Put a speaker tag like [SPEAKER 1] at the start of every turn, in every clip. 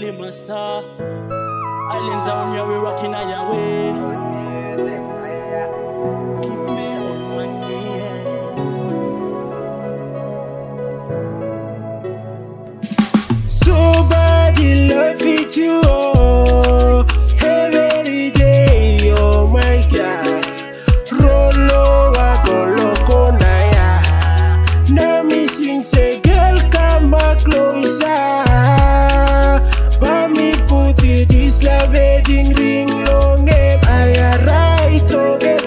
[SPEAKER 1] Lima Star. Islands are on your way, rocking on your way. Keep me on my knees.
[SPEAKER 2] Somebody love it you, oh, every day, oh my God. Rolo agolo naya. Now me sing say girl come closer. But me put it this love wedding ring long name. I right to get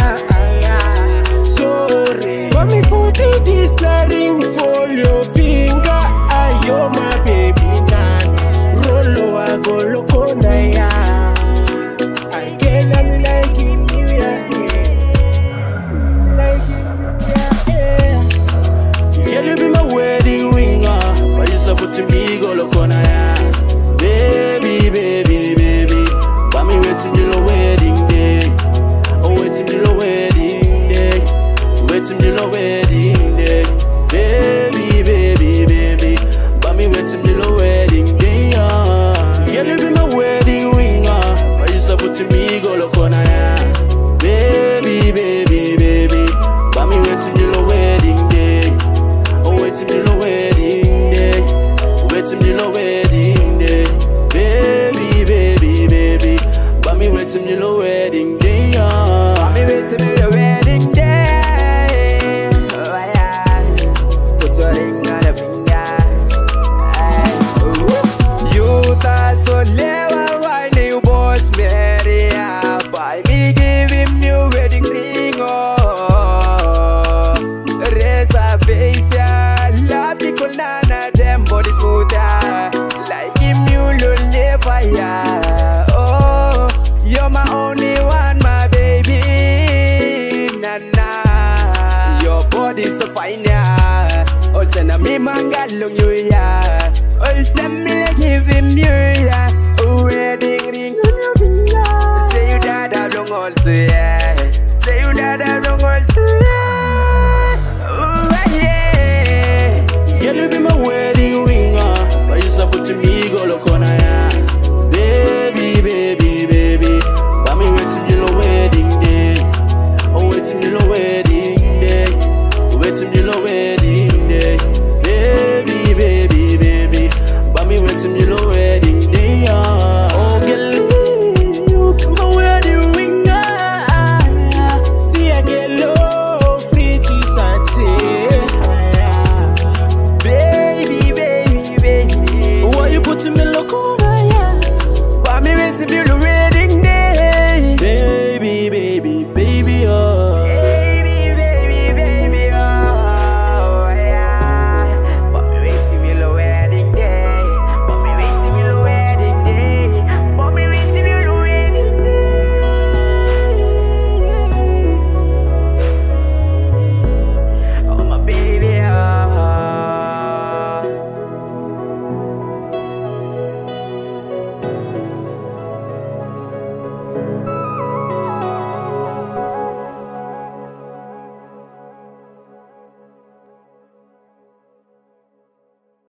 [SPEAKER 2] sorry. But me put it this ring for your finger. Ayo my baby nan. Rolo agolo naya. I can't like it.
[SPEAKER 1] Put me go look on baby, baby, baby. But me waiting till the wedding day. Oh, waiting till the wedding day. Waiting till the wedding day. Baby, baby, baby. But me waiting till the wedding day. Yeah, you be my wedding ring. But you stop putting me go look on baby, baby, baby. But me waiting till the wedding day. Oh, waiting till the wedding day. Waiting till the wedding day, baby, baby, baby. But me waiting till the wedding day,
[SPEAKER 2] But me waiting till the wedding day. Oh yeah, put your ring on the finger. You thought so never why you boss marry. By me giving you wedding ring, oh, raise a face, love the banana, them body smooth, like him you lonely fire. Oh, you're my only one, my baby, nana. Your body's so fine, yeah. Oh, send me manga long you, yeah. Oh, send me like give him you, yeah. Oh, wedding ring on your finger. Say you died along also, yeah.